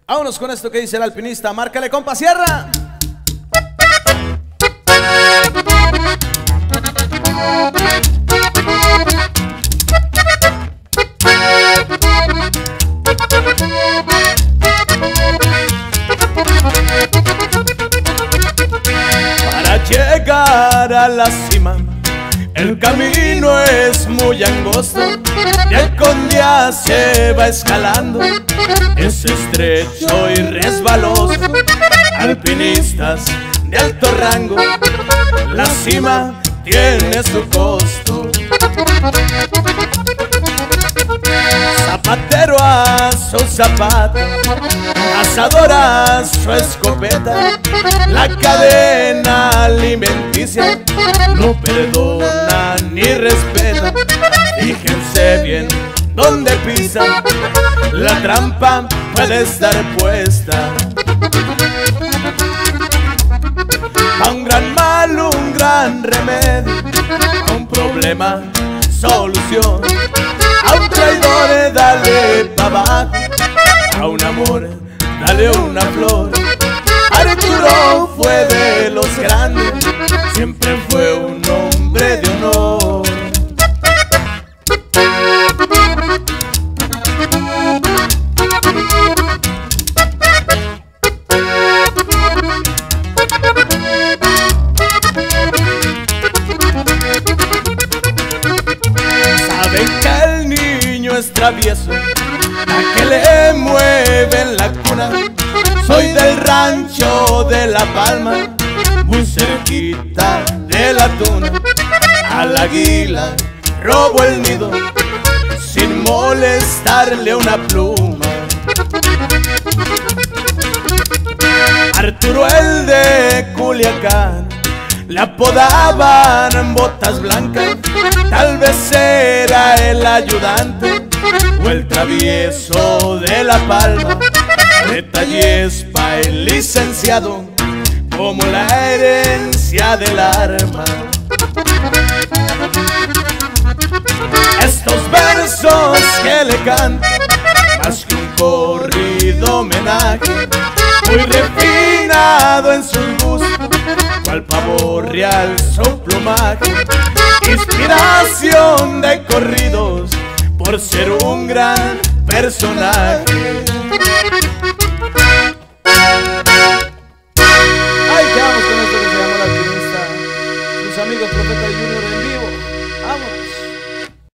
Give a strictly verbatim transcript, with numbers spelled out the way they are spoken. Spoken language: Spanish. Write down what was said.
Vámonos con esto que dice el alpinista. Márcale, compa, sierra. Para llegar a la cima el camino es muy angosto, día con día se va escalando, es estrecho y resbaloso. Alpinistas de alto rango, la cima tiene su costo. Zapatero a su zapato, cazador a su escopeta, la cadena alimenticia no perdona ni respeta. Fíjense bien donde pisan, la trampa puede estar puesta. A un gran mal, un gran remedio, a un problema, solución. A un traidor, dale pa' abajo, a un amor, dale una flor. Arturo fue de los grandes, siempre fue un hombre de honor. Saben que el niño es travieso, a que le mueven la cuna. Soy del rancho de La Palma, muy cerquita de la tuna. Al águila robo el nido, sin molestarle una pluma. Arturo el de Culiacán, le apodaban Botas Blancas. Tal vez era el ayudante o el travieso de La Palma. Detalles pa' el licenciado, como la herencia del arma. Estos versos que le canto, más que un corrido homenaje, muy refinado en sus gustos, cual pavo real su plumaje. Inspiración de corridos, por ser un gran personaje.